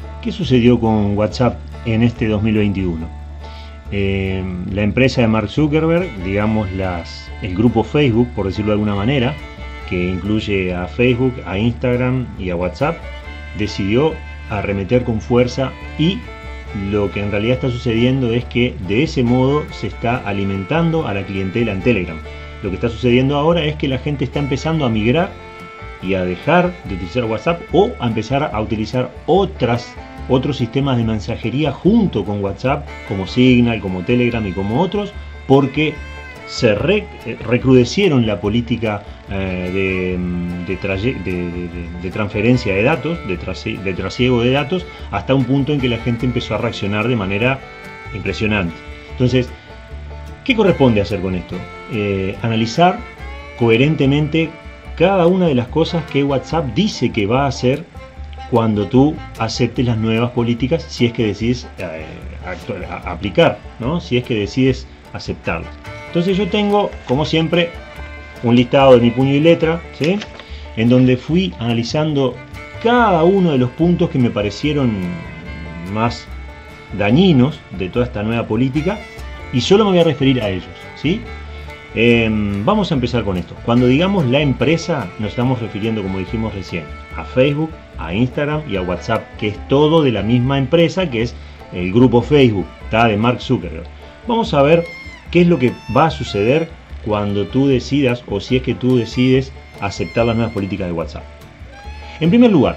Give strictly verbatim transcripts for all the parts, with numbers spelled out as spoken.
¿Qué sucedió con WhatsApp en este dos mil veintiuno? Eh, la empresa de Mark Zuckerberg, digamos las, el grupo Facebook, por decirlo de alguna manera, que incluye a Facebook, a Instagram y a WhatsApp, decidió arremeter con fuerza, y lo que en realidad está sucediendo es que de ese modo se está alimentando a la clientela en Telegram. Lo que está sucediendo ahora es que la gente está empezando a migrar y a dejar de utilizar WhatsApp o a empezar a utilizar otras, otros sistemas de mensajería junto con WhatsApp, como Signal, como Telegram y como otros, porque se re, recrudecieron la política eh, de, de, traye, de, de, de transferencia de datos, de, trase, de trasiego de datos, hasta un punto en que la gente empezó a reaccionar de manera impresionante. Entonces, ¿qué corresponde hacer con esto? Eh, analizar coherentemente cada una de las cosas que WhatsApp dice que va a hacer cuando tú aceptes las nuevas políticas, si es que decides eh, actuar, a, aplicar, ¿no? Si es que decides aceptarlas. Entonces yo tengo, como siempre, un listado de mi puño y letra, ¿sí? En donde fui analizando cada uno de los puntos que me parecieron más dañinos de toda esta nueva política, y solo me voy a referir a ellos, ¿sí? Eh, vamos a empezar con esto. Cuando digamos la empresa, nos estamos refiriendo, como dijimos recién, a Facebook, a Instagram y a WhatsApp, que es todo de la misma empresa, que es el grupo Facebook, ¿tá? De Mark Zuckerberg. Vamos a ver qué es lo que va a suceder cuando tú decidas, o si es que tú decides aceptar las nuevas políticas de WhatsApp. En primer lugar,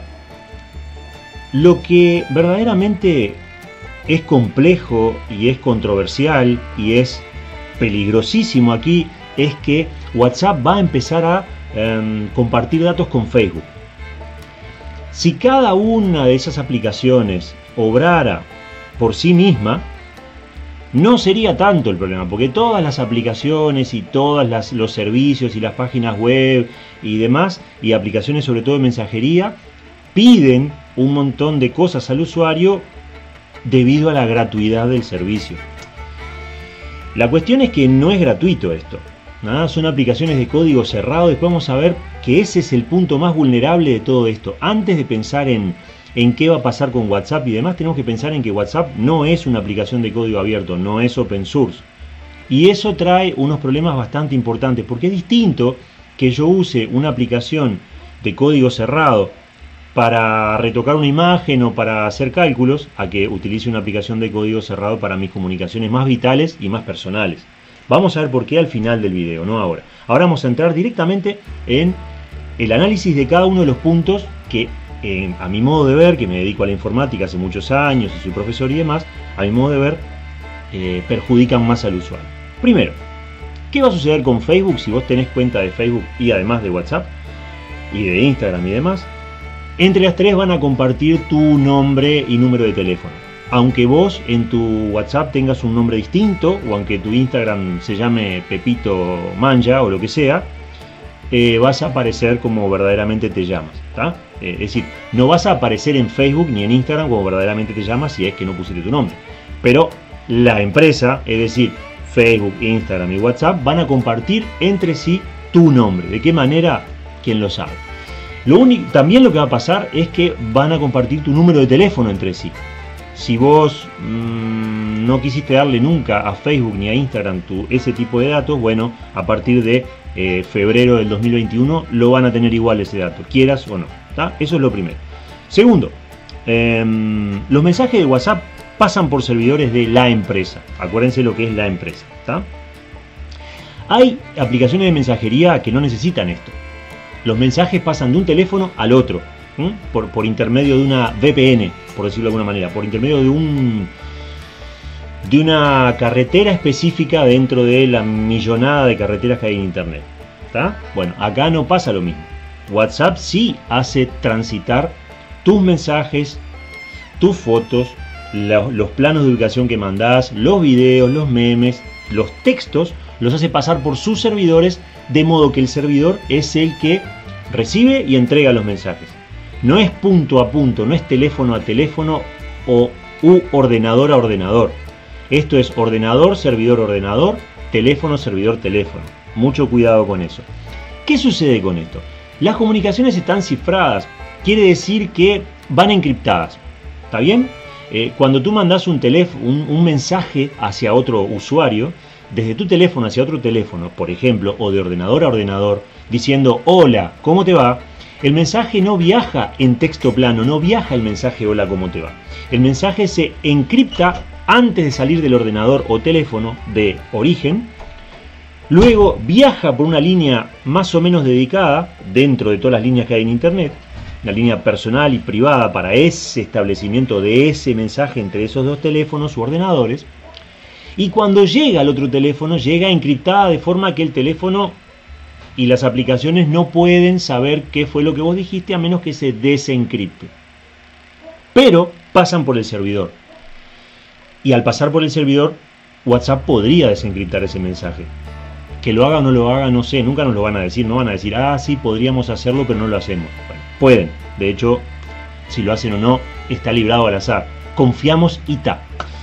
lo que verdaderamente es complejo y es controversial y es peligrosísimo aquí es que WhatsApp va a empezar a eh, compartir datos con Facebook. Si cada una de esas aplicaciones obrara por sí misma, no sería tanto el problema, porque todas las aplicaciones y todos los servicios y las páginas web y demás, y aplicaciones sobre todo de mensajería, piden un montón de cosas al usuario debido a la gratuidad del servicio. La cuestión es que no es gratuito esto, ¿no? Son aplicaciones de código cerrado. Después vamos a ver que ese es el punto más vulnerable de todo esto. Antes de pensar en, en qué va a pasar con WhatsApp y demás, tenemos que pensar en que WhatsApp no es una aplicación de código abierto, no es open source. Y eso trae unos problemas bastante importantes, porque es distinto que yo use una aplicación de código cerrado para retocar una imagen o para hacer cálculos, a que utilice una aplicación de código cerrado para mis comunicaciones más vitales y más personales. Vamos a ver por qué al final del video, no ahora. Ahora vamos a entrar directamente en el análisis de cada uno de los puntos que, eh, a mi modo de ver, que me dedico a la informática hace muchos años y soy profesor y demás, a mi modo de ver, eh, perjudican más al usuario. Primero, ¿qué va a suceder con Facebook si vos tenés cuenta de Facebook y además de WhatsApp y de Instagram y demás? Entre las tres van a compartir tu nombre y número de teléfono. Aunque vos en tu WhatsApp tengas un nombre distinto, o aunque tu Instagram se llame Pepito Manja o lo que sea, eh, vas a aparecer como verdaderamente te llamas, ¿tá? Eh, es decir, no vas a aparecer en Facebook ni en Instagram como verdaderamente te llamas si es que no pusiste tu nombre. Pero la empresa, es decir, Facebook, Instagram y WhatsApp, van a compartir entre sí tu nombre. ¿De qué manera? ¿Quién lo sabe? Lo único, también lo que va a pasar es que van a compartir tu número de teléfono entre sí. Si vos mmm, no quisiste darle nunca a Facebook ni a Instagram tu, ese tipo de datos, bueno, a partir de eh, febrero del dos mil veintiuno lo van a tener igual ese dato, quieras o no, ¿tá? Eso es lo primero. Segundo, eh, los mensajes de WhatsApp pasan por servidores de la empresa. Acuérdense lo que es la empresa, ¿tá? Hay aplicaciones de mensajería que no necesitan esto. Los mensajes pasan de un teléfono al otro, ¿sí? por, por intermedio de una V P N, por decirlo de alguna manera, por intermedio de, un, de una carretera específica dentro de la millonada de carreteras que hay en internet, ¿tá? Bueno, acá no pasa lo mismo. WhatsApp sí hace transitar tus mensajes, tus fotos, los, los planos de ubicación que mandás, los videos, los memes, los textos, los hace pasar por sus servidores, de modo que el servidor es el que recibe y entrega los mensajes. No es punto a punto, no es teléfono a teléfono o u ordenador a ordenador. Esto es ordenador, servidor, ordenador, teléfono, servidor, teléfono. Mucho cuidado con eso. ¿Qué sucede con esto? Las comunicaciones están cifradas, quiere decir que van encriptadas. ¿Está bien? Eh, cuando tú mandas un, un, un mensaje hacia otro usuario, desde tu teléfono hacia otro teléfono, por ejemplo, o de ordenador a ordenador, diciendo hola, ¿cómo te va? El mensaje no viaja en texto plano, no viaja el mensaje hola, ¿cómo te va? El mensaje se encripta antes de salir del ordenador o teléfono de origen, luego viaja por una línea más o menos dedicada, dentro de todas las líneas que hay en internet, la línea personal y privada para ese establecimiento de ese mensaje entre esos dos teléfonos u ordenadores, y cuando llega al otro teléfono, llega encriptada de forma que el teléfono y las aplicaciones no pueden saber qué fue lo que vos dijiste a menos que se desencripte. Pero pasan por el servidor. Y al pasar por el servidor, WhatsApp podría desencriptar ese mensaje. Que lo haga o no lo haga, no sé, nunca nos lo van a decir. No van a decir, ah, sí, podríamos hacerlo, pero no lo hacemos. Bueno, pueden. De hecho, si lo hacen o no, está librado al azar. Confiamos y ta.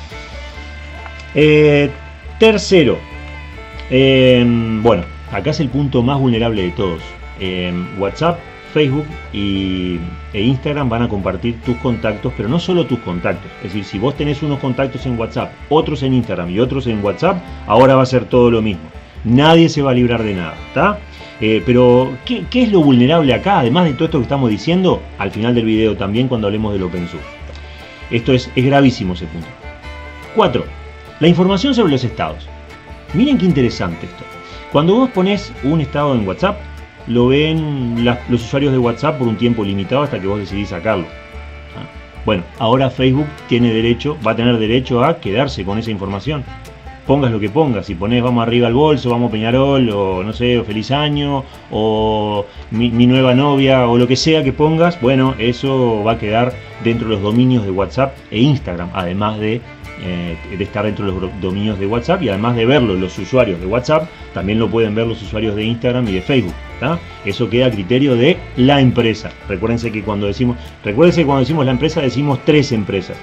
Eh, tercero. Eh, bueno, acá es el punto más vulnerable de todos. Eh, WhatsApp, Facebook y, e Instagram van a compartir tus contactos, pero no solo tus contactos. Es decir, si vos tenés unos contactos en WhatsApp, otros en Instagram y otros en WhatsApp, ahora va a ser todo lo mismo. Nadie se va a librar de nada, ¿está? Eh, pero, ¿qué, ¿qué es lo vulnerable acá? Además de todo esto que estamos diciendo, al final del video también cuando hablemos del Open Source. Esto es, es gravísimo ese punto. cuatro. La información sobre los estados. Miren qué interesante esto. Cuando vos pones un estado en WhatsApp, lo ven las, los usuarios de WhatsApp por un tiempo limitado hasta que vos decidís sacarlo. ¿Ah? Bueno, ahora Facebook tiene derecho, va a tener derecho a quedarse con esa información. Pongas lo que pongas, si pones vamos arriba al bolso, vamos a Peñarol, o no sé, o feliz año, o mi, mi nueva novia, o lo que sea que pongas, bueno, eso va a quedar dentro de los dominios de WhatsApp e Instagram, además de, eh, de estar dentro de los dominios de WhatsApp, y además de verlo los usuarios de WhatsApp, también lo pueden ver los usuarios de Instagram y de Facebook, ¿tá? Eso queda a criterio de la empresa. Recuérdense que cuando decimos, recuérdense que cuando decimos la empresa decimos tres empresas.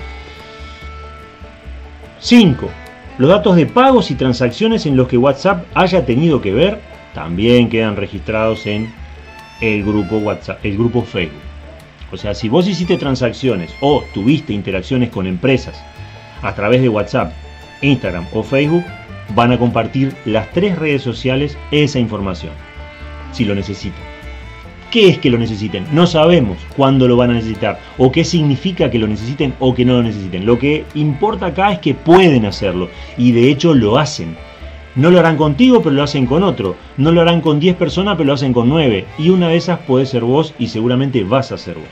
cinco. Los datos de pagos y transacciones en los que WhatsApp haya tenido que ver también quedan registrados en el grupo WhatsApp, el grupo Facebook. O sea, si vos hiciste transacciones o tuviste interacciones con empresas a través de WhatsApp, Instagram o Facebook, van a compartir las tres redes sociales esa información, si lo necesitan. ¿Qué es que lo necesiten? No sabemos cuándo lo van a necesitar o qué significa que lo necesiten o que no lo necesiten. Lo que importa acá es que pueden hacerlo y de hecho lo hacen. No lo harán contigo, pero lo hacen con otro. No lo harán con diez personas, pero lo hacen con nueve. Y una de esas puede ser vos y seguramente vas a ser vos.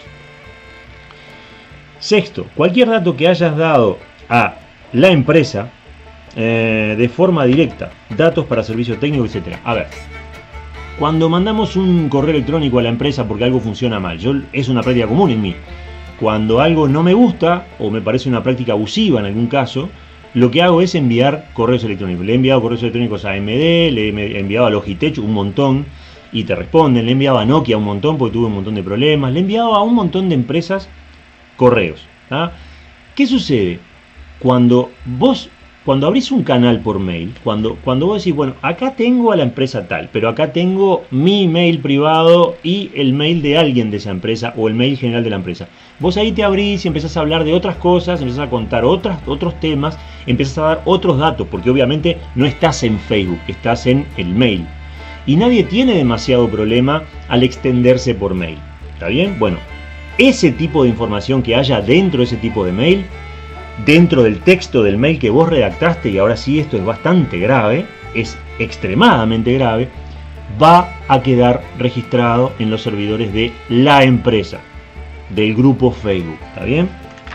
Sexto, cualquier dato que hayas dado a la empresa eh, de forma directa, datos para servicio técnico, etcétera. A ver. Cuando mandamos un correo electrónico a la empresa porque algo funciona mal, yo, es una práctica común en mí. Cuando algo no me gusta o me parece una práctica abusiva en algún caso, lo que hago es enviar correos electrónicos. Le he enviado correos electrónicos a A M D, le he enviado a Logitech un montón y te responden. Le he enviado a Nokia un montón porque tuve un montón de problemas. Le he enviado a un montón de empresas correos. ¿Ah? ¿Qué sucede? Cuando vos... Cuando abrís un canal por mail, cuando, cuando vos decís, bueno, acá tengo a la empresa tal, pero acá tengo mi mail privado y el mail de alguien de esa empresa o el mail general de la empresa. Vos ahí te abrís y empezás a hablar de otras cosas, empezás a contar otras, otros temas, empezás a dar otros datos, porque obviamente no estás en Facebook, estás en el mail. Y nadie tiene demasiado problema al extenderse por mail. ¿Está bien? Bueno, ese tipo de información que haya dentro de ese tipo de mail, dentro del texto del mail que vos redactaste, y ahora sí esto es bastante grave, es extremadamente grave, va a quedar registrado en los servidores de la empresa, del grupo Facebook, ¿está bien?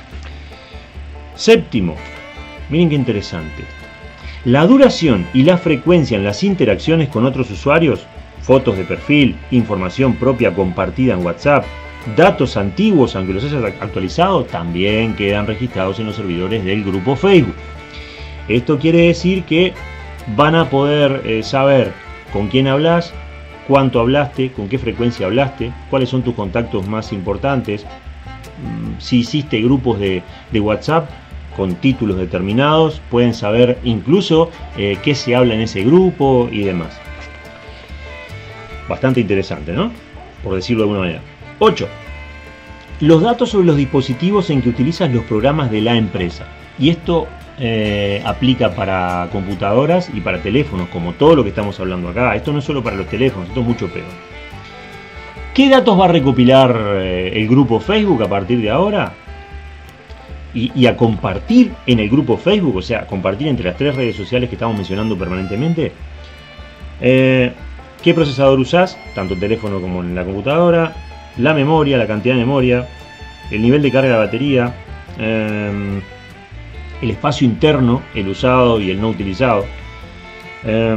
Séptimo, miren qué interesante, la duración y la frecuencia en las interacciones con otros usuarios, fotos de perfil, información propia compartida en WhatsApp, datos antiguos, aunque los hayas actualizado, también quedan registrados en los servidores del grupo Facebook. Esto quiere decir que van a poder eh, saber con quién hablas, cuánto hablaste, con qué frecuencia hablaste, cuáles son tus contactos más importantes, si hiciste grupos de, de WhatsApp con títulos determinados, pueden saber incluso eh, qué se habla en ese grupo y demás. Bastante interesante, ¿no? Por decirlo de alguna manera. ocho. los datos sobre los dispositivos en que utilizas los programas de la empresa. Y esto eh, aplica para computadoras y para teléfonos, como todo lo que estamos hablando acá. Esto no es solo para los teléfonos, esto es mucho peor. ¿Qué datos va a recopilar eh, el grupo Facebook a partir de ahora? Y, y a compartir en el grupo Facebook, o sea, compartir entre las tres redes sociales que estamos mencionando permanentemente. Eh, ¿Qué procesador usás? Tanto el teléfono como en la computadora. La memoria, la cantidad de memoria. El nivel de carga de la batería. Eh, el espacio interno, el usado y el no utilizado. Eh,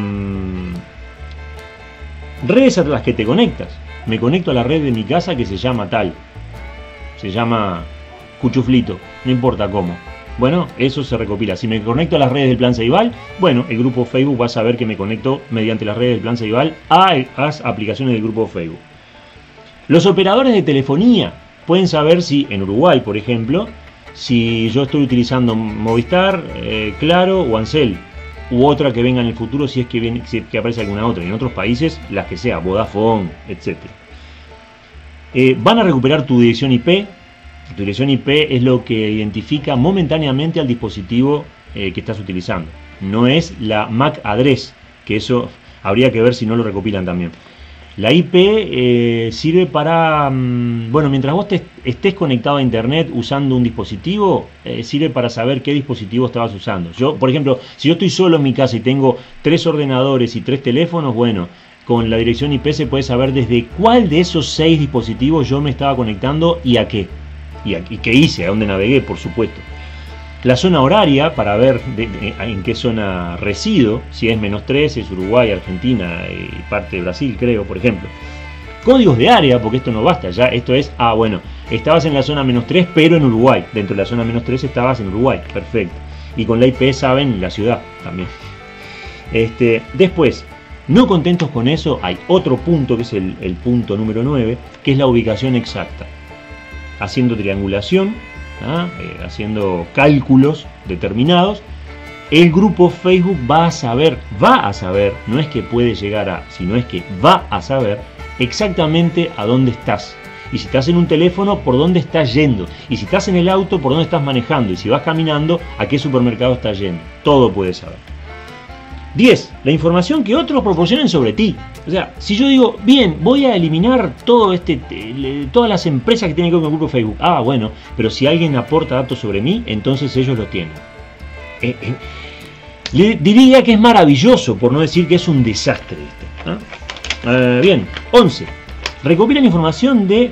redes a las que te conectas. Me conecto a la red de mi casa que se llama tal. Se llama Cuchuflito, no importa cómo. Bueno, eso se recopila. Si me conecto a las redes del Plan Ceibal, bueno, el grupo Facebook va a saber que me conecto mediante las redes del Plan Ceibal a las aplicaciones del grupo Facebook. Los operadores de telefonía pueden saber si, en Uruguay, por ejemplo, si yo estoy utilizando Movistar, eh, Claro o Ancel, u otra que venga en el futuro si es que, viene, si es que aparece alguna otra. Y en otros países, las que sea, Vodafone, etcétera. Eh, van a recuperar tu dirección I P. Tu dirección I P es lo que identifica momentáneamente al dispositivo eh, que estás utilizando. No es la M A C address, que eso habría que ver si no lo recopilan también. La I P eh, sirve para, mmm, bueno, mientras vos te estés conectado a internet usando un dispositivo, eh, sirve para saber qué dispositivo estabas usando. Yo, por ejemplo, si yo estoy solo en mi casa y tengo tres ordenadores y tres teléfonos, bueno, con la dirección I P se puede saber desde cuál de esos seis dispositivos yo me estaba conectando y a qué. Y, a, y qué hice, a dónde navegué, por supuesto. La zona horaria, para ver de, de, en qué zona resido, si es menos tres, es Uruguay, Argentina y parte de Brasil, creo, por ejemplo. Códigos de área, porque esto no basta, ya esto es, ah, bueno, estabas en la zona menos tres, pero en Uruguay. Dentro de la zona menos tres estabas en Uruguay, perfecto. Y con la I P saben la ciudad también. Este, después, no contentos con eso, hay otro punto, que es el, el punto número nueve, que es la ubicación exacta. Haciendo triangulación, ¿ah? eh, haciendo cálculos determinados, el grupo Facebook va a saber, va a saber, no es que puede llegar a, sino es que va a saber exactamente a dónde estás. Y si estás en un teléfono, por dónde estás yendo. Y si estás en el auto, por dónde estás manejando. Y si vas caminando, a qué supermercado estás yendo. Todo puede saber. diez. La información que otros proporcionen sobre ti. O sea, si yo digo, bien, voy a eliminar todo este, todas las empresas que tienen que ver con el grupo Facebook. Ah, bueno, pero si alguien aporta datos sobre mí, entonces ellos los tienen. Eh, eh, le diría que es maravilloso, por no decir que es un desastre esto. ¿Ah? Eh, bien, once. Recopilan información de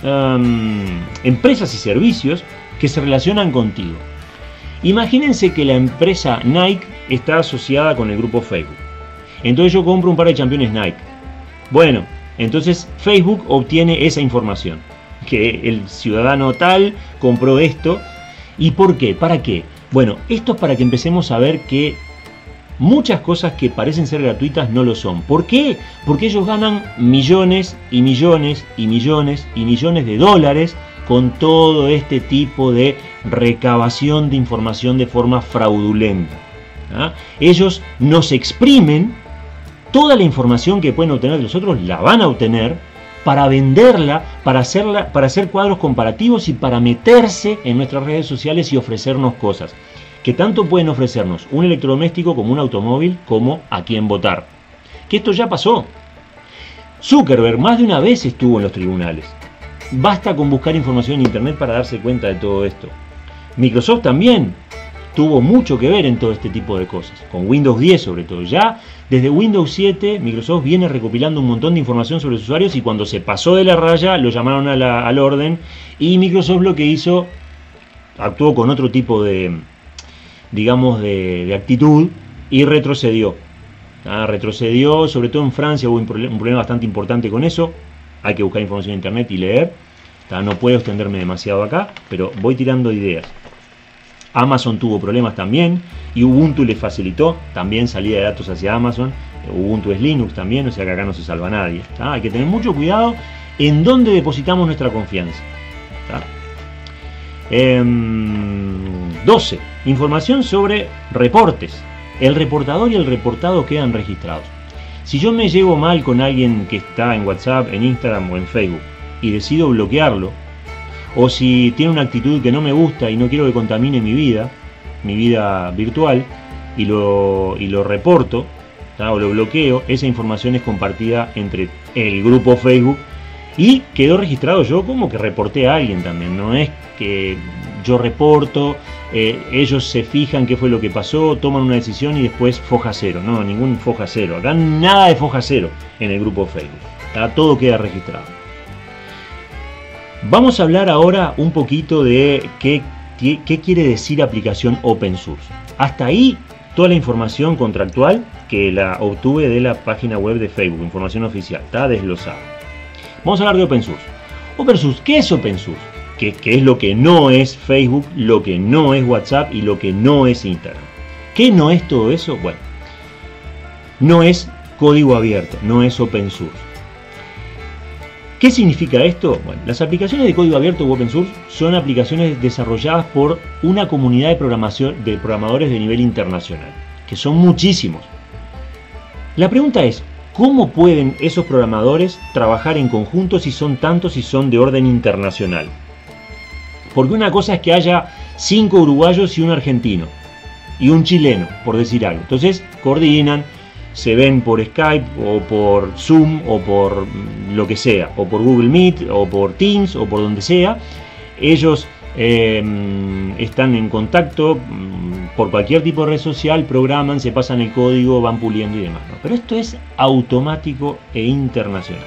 um, empresas y servicios que se relacionan contigo. Imagínense que la empresa Nike está asociada con el grupo Facebook. Entonces yo compro un par de championes Nike. Bueno, entonces Facebook obtiene esa información. Que el ciudadano tal compró esto. ¿Y por qué? ¿Para qué? Bueno, esto es para que empecemos a ver que muchas cosas que parecen ser gratuitas no lo son. ¿Por qué? Porque ellos ganan millones y millones y millones y millones de dólares con todo este tipo de recabación de información de forma fraudulenta. ¿Ah? Ellos nos exprimen toda la información que pueden obtener de nosotros, la van a obtener para venderla, para, hacerla, para hacer cuadros comparativos y para meterse en nuestras redes sociales y ofrecernos cosas. Que tanto pueden ofrecernos un electrodoméstico como un automóvil, como a quién votar. Que esto ya pasó. Zuckerberg más de una vez estuvo en los tribunales. Basta con buscar información en internet para darse cuenta de todo esto. Microsoft también tuvo mucho que ver en todo este tipo de cosas, con Windows diez sobre todo. Ya desde Windows siete Microsoft viene recopilando un montón de información sobre los usuarios y cuando se pasó de la raya lo llamaron a la, al orden y Microsoft lo que hizo, actuó con otro tipo de, digamos, de, de actitud y retrocedió. Ah, retrocedió, sobre todo en Francia hubo un problema, un problema bastante importante con eso. Hay que buscar información en internet y leer. Ah, no puedo extenderme demasiado acá, pero voy tirando ideas. Amazon tuvo problemas también y Ubuntu le facilitó también salida de datos hacia Amazon. Ubuntu es Linux también, o sea que acá no se salva nadie. ¿Tá? Hay que tener mucho cuidado en dónde depositamos nuestra confianza. ¿Tá? Eh, doce. Información sobre reportes. El reportador y el reportado quedan registrados. Si yo me llevo mal con alguien que está en WhatsApp, en Instagram o en Facebook y decido bloquearlo, o si tiene una actitud que no me gusta y no quiero que contamine mi vida, mi vida virtual, y lo, y lo reporto, ¿tá? O lo bloqueo, esa información es compartida entre el grupo Facebook y quedó registrado yo como que reporté a alguien también. No es que yo reporto, eh, ellos se fijan qué fue lo que pasó, toman una decisión y después foja cero. No, ningún foja cero. Acá nada de foja cero en el grupo Facebook. ¿Tá? Todo queda registrado. Vamos a hablar ahora un poquito de qué, qué quiere decir aplicación open source. Hasta ahí toda la información contractual que la obtuve de la página web de Facebook, información oficial, está desglosada. Vamos a hablar de open source. Open source, ¿qué es open source? ¿Qué, qué es lo que no es Facebook, lo que no es WhatsApp y lo que no es Instagram? ¿Qué no es todo eso? Bueno, no es código abierto, no es open source. ¿Qué significa esto? Bueno, las aplicaciones de código abierto u open source son aplicaciones desarrolladas por una comunidad de, programación, de programadores de nivel internacional, que son muchísimos. La pregunta es, ¿cómo pueden esos programadores trabajar en conjunto si son tantos y son de orden internacional? Porque una cosa es que haya cinco uruguayos y un argentino, y un chileno, por decir algo. Entonces, coordinan, se ven por Skype o por Zoom o por lo que sea, o por Google Meet o por Teams o por donde sea. Ellos eh, están en contacto por cualquier tipo de red social, programan, se pasan el código, van puliendo y demás, ¿no? Pero esto es automático e internacional.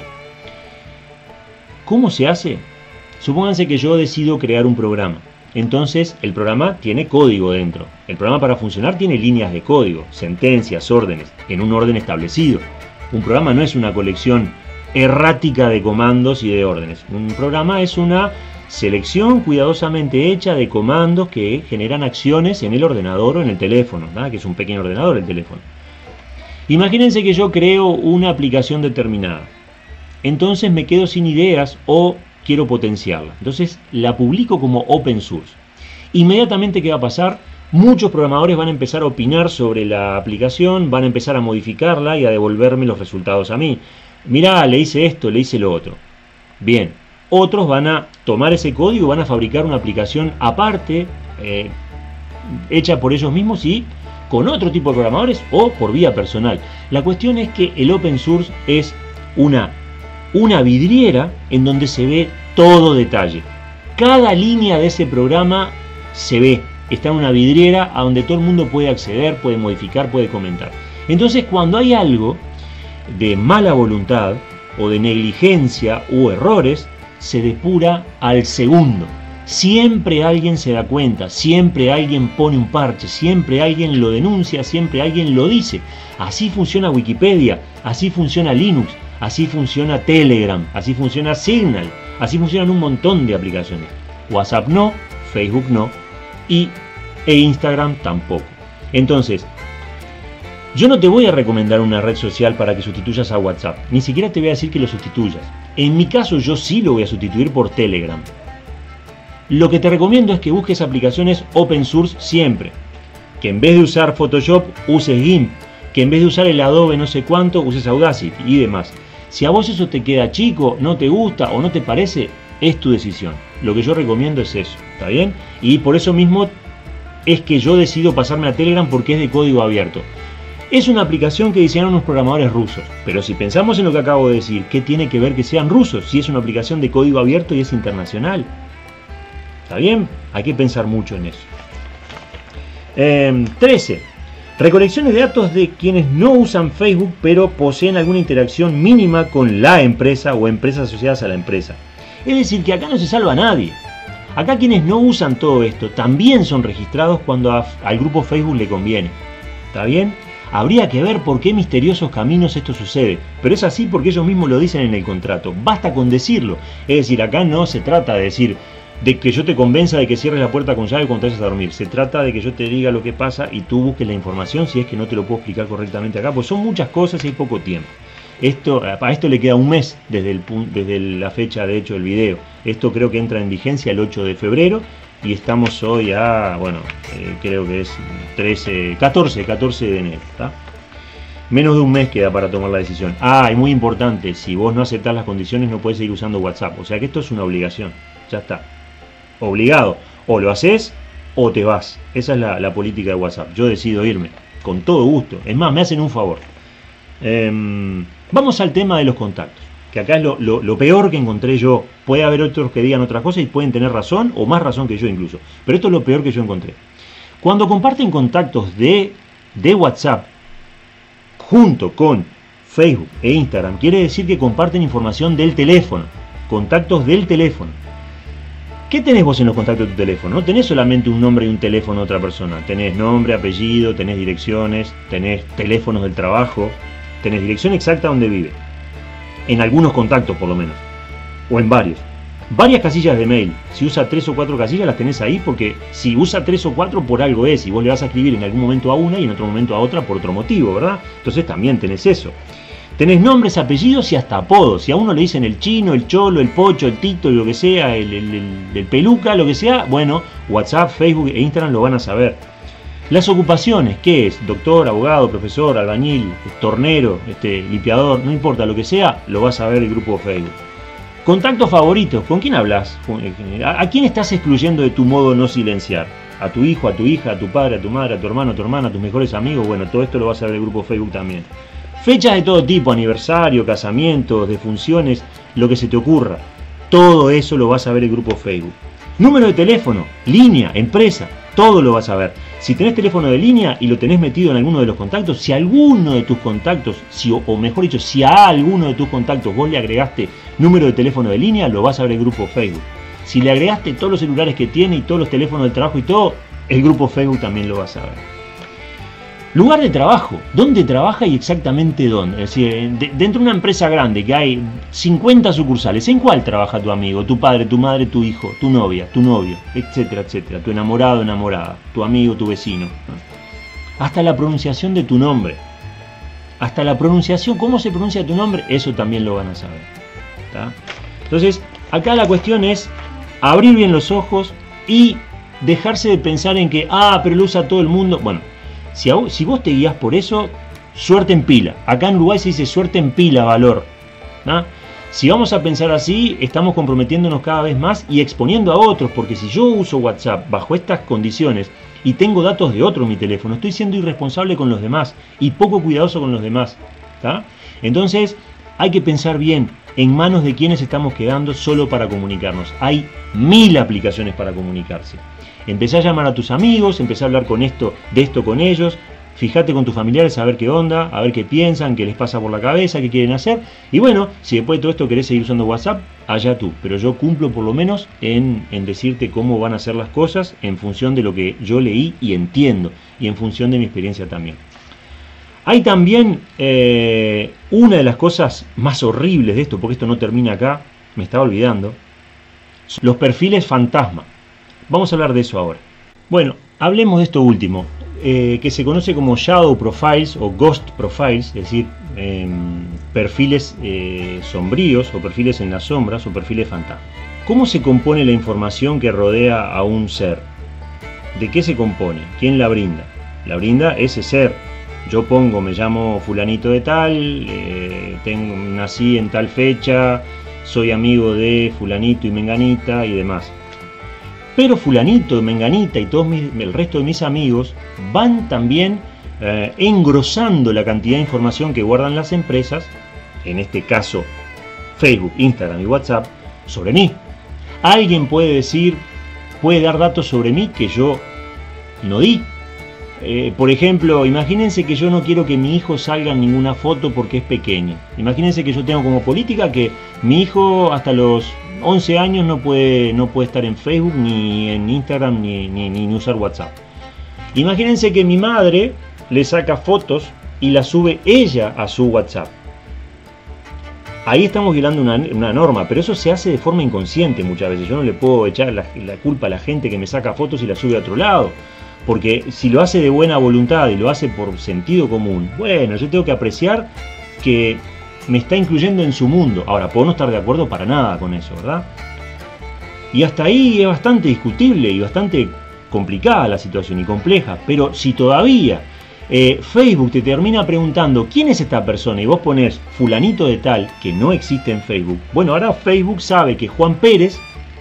¿Cómo se hace? Supónganse que yo decido crear un programa. Entonces el programa tiene código dentro. El programa, para funcionar, tiene líneas de código, sentencias, órdenes, en un orden establecido. Un programa no es una colección errática de comandos y de órdenes. Un programa es una selección cuidadosamente hecha de comandos que generan acciones en el ordenador o en el teléfono, ¿verdad? Que es un pequeño ordenador el teléfono. Imagínense que yo creo una aplicación determinada. Entonces me quedo sin ideas o quiero potenciarla. Entonces la publico como open source. Inmediatamente, ¿qué va a pasar? Muchos programadores van a empezar a opinar sobre la aplicación, van a empezar a modificarla y a devolverme los resultados a mí. Mirá, le hice esto, le hice lo otro. Bien, otros van a tomar ese código y van a fabricar una aplicación aparte, eh, hecha por ellos mismos y con otro tipo de programadores o por vía personal. La cuestión es que el open source es una una vidriera en donde se ve todo detalle. Cada línea de ese programa se ve, está en una vidriera a donde todo el mundo puede acceder, puede modificar, puede comentar. Entonces, cuando hay algo de mala voluntad o de negligencia u errores, se depura al segundo. Siempre alguien se da cuenta, siempre alguien pone un parche, siempre alguien lo denuncia, siempre alguien lo dice. Así funciona Wikipedia, así funciona Linux, así funciona Telegram, así funciona Signal, así funcionan un montón de aplicaciones. WhatsApp no, Facebook no, y e Instagram tampoco. Entonces, yo no te voy a recomendar una red social para que sustituyas a WhatsApp, ni siquiera te voy a decir que lo sustituyas. En mi caso, yo sí lo voy a sustituir por Telegram. Lo que te recomiendo es que busques aplicaciones open source siempre, que en vez de usar Photoshop uses GIMP, que en vez de usar el Adobe no sé cuánto uses Audacity y demás. Si a vos eso te queda chico, no te gusta o no te parece, es tu decisión. Lo que yo recomiendo es eso, ¿está bien? Y por eso mismo es que yo decido pasarme a Telegram, porque es de código abierto. Es una aplicación que diseñaron unos programadores rusos, pero si pensamos en lo que acabo de decir, ¿qué tiene que ver que sean rusos si es una aplicación de código abierto y es internacional? ¿Está bien? Hay que pensar mucho en eso. Eh, trece. Recolecciones de datos de quienes no usan Facebook pero poseen alguna interacción mínima con la empresa o empresas asociadas a la empresa. Es decir, que acá no se salva a nadie. Acá quienes no usan todo esto también son registrados cuando a, al grupo Facebook le conviene. ¿Está bien? Habría que ver por qué misteriosos caminos esto sucede, pero es así porque ellos mismos lo dicen en el contrato. Basta con decirlo. Es decir, acá no se trata de decir de que yo te convenza de que cierres la puerta con llave cuando te vayas a dormir. Se trata de que yo te diga lo que pasa y tú busques la información si es que no te lo puedo explicar correctamente acá, pues son muchas cosas y hay poco tiempo. Esto, a esto le queda un mes desde, el, desde la fecha de hecho del video. Esto creo que entra en vigencia el ocho de febrero y estamos hoy a, bueno, eh, creo que es trece, catorce, catorce de enero, ¿está? Menos de un mes queda para tomar la decisión. Ah, y muy importante, si vos no aceptás las condiciones no podés seguir usando WhatsApp, o sea que esto es una obligación, ya está. obligado. O lo haces o te vas. Esa es la, la política de WhatsApp. Yo decido irme, con todo gusto. Es más, me hacen un favor. Eh, vamos al tema de los contactos, que acá es lo, lo, lo peor que encontré yo. Puede haber otros que digan otras cosas y pueden tener razón, o más razón que yo incluso. Pero esto es lo peor que yo encontré. Cuando comparten contactos de, de WhatsApp junto con Facebook e Instagram, quiere decir que comparten información del teléfono, contactos del teléfono. ¿Qué tenés vos en los contactos de tu teléfono? No tenés solamente un nombre y un teléfono de otra persona. Tenés nombre, apellido, tenés direcciones, tenés teléfonos del trabajo, tenés dirección exacta donde vive. En algunos contactos por lo menos, o en varios. Varias casillas de mail. Si usa tres o cuatro casillas las tenés ahí, porque si usa tres o cuatro por algo es, y vos le vas a escribir en algún momento a una y en otro momento a otra por otro motivo, ¿verdad? Entonces también tenés eso. Tenés nombres, apellidos y hasta apodos. Si a uno le dicen el chino, el cholo, el pocho, el tito, lo que sea, el, el, el, el peluca, lo que sea, bueno, WhatsApp, Facebook e Instagram lo van a saber. Las ocupaciones, ¿qué es? Doctor, abogado, profesor, albañil, tornero, este, limpiador, no importa lo que sea, lo vas a ver el grupo de Facebook. Contactos favoritos, ¿con quién hablas? ¿A quién estás excluyendo de tu modo no silenciar? ¿A tu hijo, a tu hija, a tu padre, a tu madre, a tu hermano, a tu hermana, a tus mejores amigos? Bueno, todo esto lo vas a ver el grupo de Facebook también. Fechas de todo tipo, aniversario, casamientos, defunciones, lo que se te ocurra. Todo eso lo vas a ver el grupo Facebook. Número de teléfono, línea, empresa, todo lo vas a ver. Si tenés teléfono de línea y lo tenés metido en alguno de los contactos, si alguno de tus contactos, si, o mejor dicho, si a alguno de tus contactos vos le agregaste número de teléfono de línea, lo vas a ver el grupo Facebook. Si le agregaste todos los celulares que tiene y todos los teléfonos del trabajo y todo, el grupo Facebook también lo vas a ver. Lugar de trabajo, dónde trabaja y exactamente dónde. Es decir, de, dentro de una empresa grande que hay cincuenta sucursales, ¿en cuál trabaja tu amigo, tu padre, tu madre, tu hijo, tu novia, tu novio, etcétera, etcétera? Tu enamorado, enamorada, tu amigo, tu vecino. Hasta la pronunciación de tu nombre. Hasta la pronunciación, cómo se pronuncia tu nombre, eso también lo van a saber. ¿Tá? Entonces, acá la cuestión es abrir bien los ojos y dejarse de pensar en que, ah, pero lo usa todo el mundo. Bueno, Si, a, si vos te guías por eso, suerte en pila. Acá en Uruguay se dice suerte en pila, valor. ¿No? Si vamos a pensar así, estamos comprometiéndonos cada vez más y exponiendo a otros, porque si yo uso WhatsApp bajo estas condiciones y tengo datos de otro en mi teléfono, estoy siendo irresponsable con los demás y poco cuidadoso con los demás. ¿Tá? Entonces, hay que pensar bien en manos de quienes estamos quedando solo para comunicarnos. Hay mil aplicaciones para comunicarse. Empecé a llamar a tus amigos, empecé a hablar con esto, de esto con ellos, fíjate con tus familiares a ver qué onda, a ver qué piensan, qué les pasa por la cabeza, qué quieren hacer. Y bueno, si después de todo esto querés seguir usando WhatsApp, allá tú. Pero yo cumplo por lo menos en, en decirte cómo van a ser las cosas en función de lo que yo leí y entiendo, y en función de mi experiencia también. Hay también eh, una de las cosas más horribles de esto, porque esto no termina acá, me estaba olvidando, los perfiles fantasma. Vamos a hablar de eso ahora. Bueno, hablemos de esto último, eh, que se conoce como Shadow Profiles o Ghost Profiles, es decir, eh, perfiles eh, sombríos o perfiles en las sombras o perfiles fantasma. ¿Cómo se compone la información que rodea a un ser? ¿De qué se compone? ¿Quién la brinda? La brinda ese ser. Yo pongo, me llamo fulanito de tal, eh, tengo, nací en tal fecha, soy amigo de fulanito y menganita y demás. Pero fulanito, menganita y todos mis, el resto de mis amigos van también eh, engrosando la cantidad de información que guardan las empresas, en este caso Facebook, Instagram y WhatsApp, sobre mí. Alguien puede decir, puede dar datos sobre mí que yo no di. Eh, por ejemplo, imagínense que yo no quiero que mi hijo salga en ninguna foto porque es pequeño. Imagínense que yo tengo como política que mi hijo hasta los once años no puede, no puede estar en Facebook, ni en Instagram, ni, ni, ni usar WhatsApp. Imagínense que mi madre le saca fotos y las sube ella a su WhatsApp. Ahí estamos violando una, una norma, pero eso se hace de forma inconsciente muchas veces. Yo no le puedo echar la, la culpa a la gente que me saca fotos y las sube a otro lado. Porque si lo hace de buena voluntad y lo hace por sentido común, bueno, yo tengo que apreciar que me está incluyendo en su mundo. Ahora, puedo no estar de acuerdo para nada con eso, ¿verdad? Y hasta ahí es bastante discutible y bastante complicada la situación y compleja. Pero si todavía eh, Facebook te termina preguntando quién es esta persona y vos ponés fulanito de tal que no existe en Facebook, bueno, ahora Facebook sabe que Juan Pérez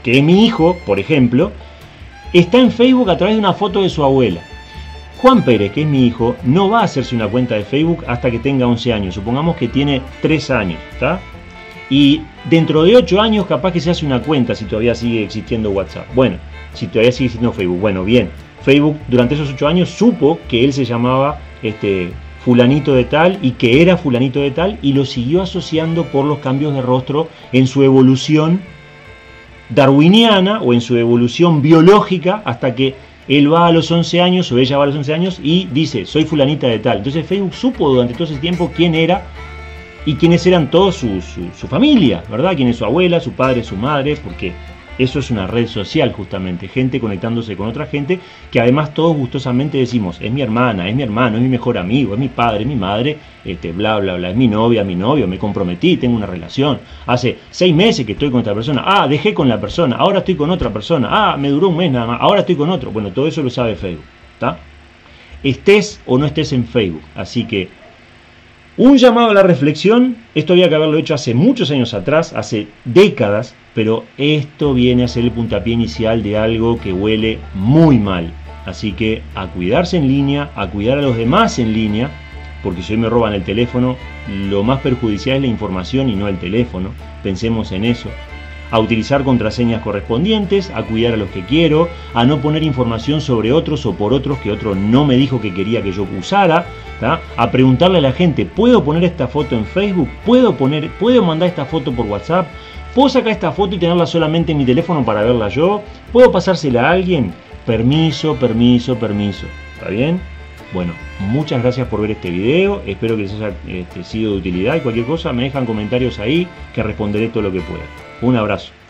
que es mi hijo, por ejemplo, está en Facebook a través de una foto de su abuela. Juan Pérez, que es mi hijo, no va a hacerse una cuenta de Facebook hasta que tenga once años. Supongamos que tiene tres años, ¿está? Y dentro de ocho años capaz que se hace una cuenta si todavía sigue existiendo WhatsApp. Bueno, si todavía sigue existiendo Facebook. Bueno, bien. Facebook durante esos ocho años supo que él se llamaba este, fulanito de tal y que era fulanito de tal y lo siguió asociando por los cambios de rostro en su evolución darwiniana o en su evolución biológica hasta que él va a los once años o ella va a los once años y dice, soy fulanita de tal. Entonces Facebook supo durante todo ese tiempo quién era y quiénes eran todos su, su, su familia, ¿verdad? Quién es su abuela, su padre, su madre, porque eso es una red social justamente, gente conectándose con otra gente que además todos gustosamente decimos, es mi hermana, es mi hermano, es mi mejor amigo, es mi padre, es mi madre, este, bla, bla, bla, es mi novia, mi novio, me comprometí, tengo una relación, hace seis meses que estoy con esta persona, ah, dejé con la persona, ahora estoy con otra persona, ah, me duró un mes nada más, ahora estoy con otro, bueno, todo eso lo sabe Facebook, ¿está? Estés o no estés en Facebook, así que un llamado a la reflexión, esto había que haberlo hecho hace muchos años atrás, hace décadas, pero esto viene a ser el puntapié inicial de algo que huele muy mal. Así que a cuidarse en línea, a cuidar a los demás en línea, porque si hoy me roban el teléfono, lo más perjudicial es la información y no el teléfono, pensemos en eso. A utilizar contraseñas correspondientes, a cuidar a los que quiero, a no poner información sobre otros o por otros que otro no me dijo que quería que yo usara, ¿tá? A preguntarle a la gente, ¿puedo poner esta foto en Facebook? ¿Puedo, poner, ¿Puedo mandar esta foto por WhatsApp? ¿Puedo sacar esta foto y tenerla solamente en mi teléfono para verla yo? ¿Puedo pasársela a alguien? Permiso, permiso, permiso. ¿Está bien? Bueno, muchas gracias por ver este video, espero que les haya este, sido de utilidad y cualquier cosa me dejan comentarios ahí que responderé todo lo que pueda. Un abrazo.